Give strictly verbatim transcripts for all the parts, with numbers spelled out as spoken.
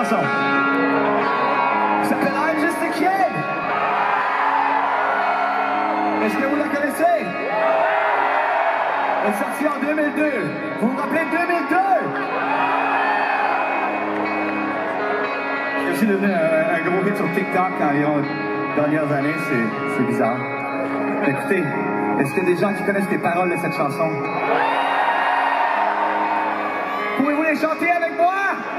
chanson. Ça s'appelle I'm Just a Kid. Est-ce que vous la connaissez? Elle est sortie en deux mille deux. Vous vous rappelez deux mille deux? C'est aussi devenu un, un gros hit sur TikTok environ les dernières années. C'est bizarre. Écoutez, est-ce qu'il y a des gens qui connaissent les paroles de cette chanson? Pouvez-vous les chanter avec moi?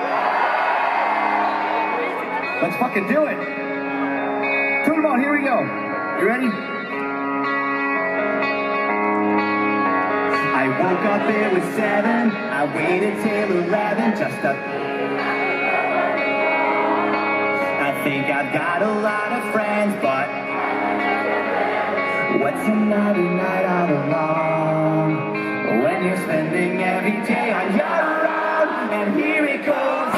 Let's fucking do it. Tout le monde, here we go. You ready? I woke up, it was seven. I waited till eleven just to... I think I've got a lot of friends, but what's a naughty night out alone when you're spending every day on your own? And here it goes.